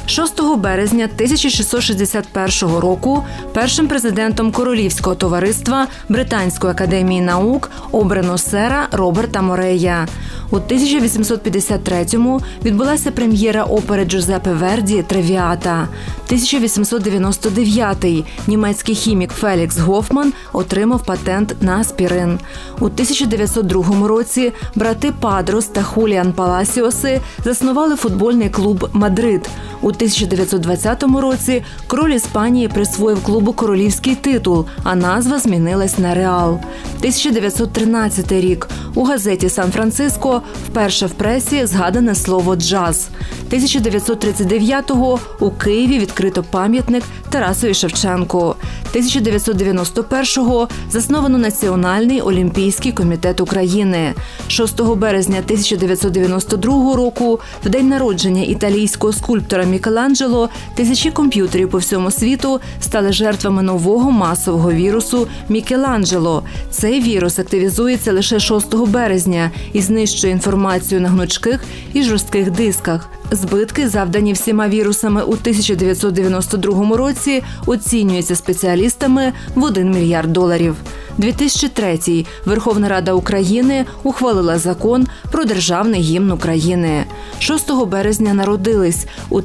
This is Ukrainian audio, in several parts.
6 березня 1661 року першим президентом Королівського товариства Британської академії наук обрано сера Роберта Морея. У 1853-му відбулася прем'єра опери Джузеппе Верді «Травіата». 1899-й німецький хімік Фелікс Гофман отримав патент на аспірин. У 1902 році брати Падрос та Хуліан Паласіоси заснували футбольний клуб «Мадрид». У 1920 році король Іспанії присвоїв клубу королівський титул, а назва змінилась на «Реал». 1913 рік. У газеті «Сан-Франциско» вперше в пресі згадане слово «джаз». 1939-го у Києві відкрито пам'ятник Тарасові Шевченку. 1991-го засновано Національний олімпійський комітет України. 6 березня 1992 року, в день народження італійського скульптора Мікеланджело, тисячі комп'ютерів по всьому світу стали жертвами нового масового вірусу Мікеланджело. Цей вірус активізується лише 6 березня і знищує інформацію на гнучких і жорстких дисках. Збитки, завдані всіма вірусами у 1992 році, оцінюються спеціалістами в $1 мільярд. 2003. Верховна Рада України ухвалила закон про державний гімн України. 6 березня народились у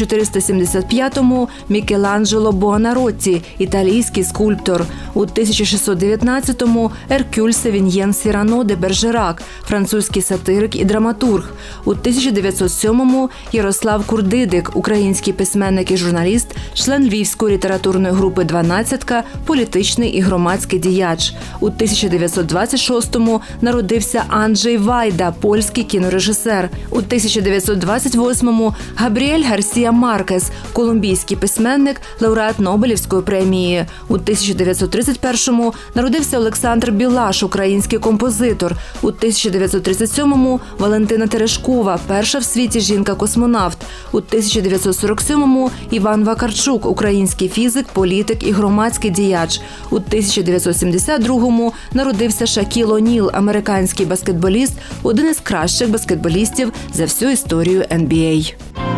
1475-му Мікеланджело Буонаротті, італійський скульптор. У 1619-му Еркюль Савіньєн Сірано де Бержерак, французький сатирик і драматург. У 1907-му Ярослав Курдидик, український письменник і журналіст, член Львівської літературної групи «Дванадцятка», політичний і громадський діяч. У 1926-му народився Анджей Вайда, польський кінорежисер. У 1928-му Габріель Гарсія Маркес, колумбійський письменник, лауреат Нобелівської премії. У 1931-му народився Олександр Білаш, український композитор. У 1937-му Валентина Терешкова, перша в світі жінка-космонавт. У 1947-му Іван Вакарчук, український фізик, політик і громадський діяч. У 1972-му народився Шакіл О'Ніл, американський баскетболіст, один із кращих баскетболістів за всю історію NBA.